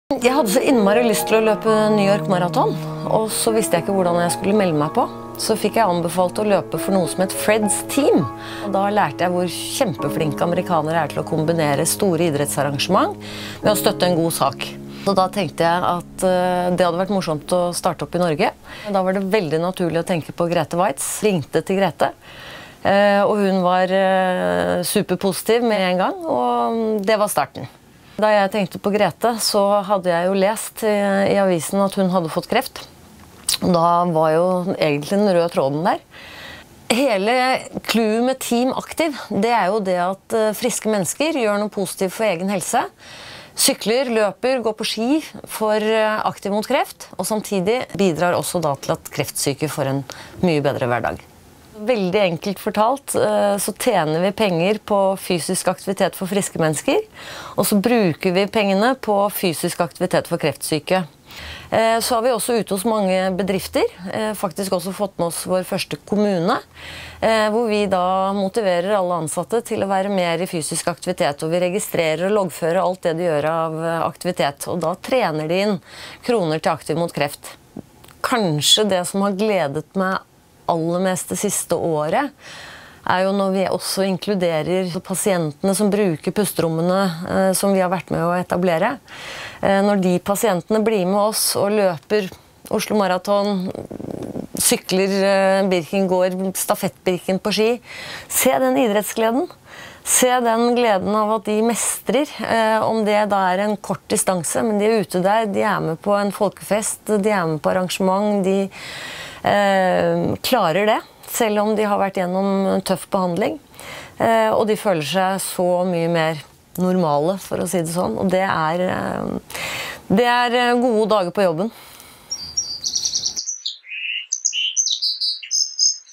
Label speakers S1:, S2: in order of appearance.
S1: Jeg hadde så innmari lyst til å løpe New York Marathon, og så visste jeg ikke hvordan jeg skulle melde meg på. Så fikk jeg anbefalt å løpe for noe som het Fred's Team. Og da lærte jeg hvor kjempeflinke amerikanere er til å kombinere store idrettsarrangement med å støtte en god sak. Så da tenkte jeg at det hadde vært morsomt å starte opp i Norge. Da var det veldig naturlig å tenke på Grete Waitz. Ringte til Grete, og hun var superpositiv med en gang, og det var starten. Da jeg tenkte på Grete, så hadde jeg jo lest i avisen at hun hadde fått kreft. Og da var jo egentlig den røde tråden der. Hele clouet med Team Aktiv, det er jo det at friske mennesker gjør noe positivt for egen helse. Sykler, løper, går på ski for aktiv mot kreft, og samtidig bidrar også da til at kreftsyke får en mye bedre hverdag. Veldig enkelt fortalt så tjener vi penger på fysisk aktivitet for friske mennesker, og så bruker vi pengene på fysisk aktivitet for kreftsyke. Så har vi også ute hos mange bedrifter, faktisk også fått med oss vår første kommune, hvor vi da motiverer alle ansatte til å være mer i fysisk aktivitet, og vi registrerer og loggfører alt det de gjør av aktivitet, og da trener de inn kroner til Aktiv mot kreft. Kanskje det som har gledet meg aller mest det siste året, er jo når vi også inkluderer pasientene som bruker pusterommene som vi har vært med å etablere. Når de pasientene blir med oss og løper Oslo Marathon, sykler Birken, går stafettbirken på ski, se den idrettsgleden. Se den gleden av at de mestrer, om det da er en kort distanse, men de er ute der, de er med på en folkefest, de er med på arrangement, de klarer det, selv om de har vært gjennom tøff behandling. Og de føler seg så mye mer normale, for å si det sånn. Og det er gode dager på jobben.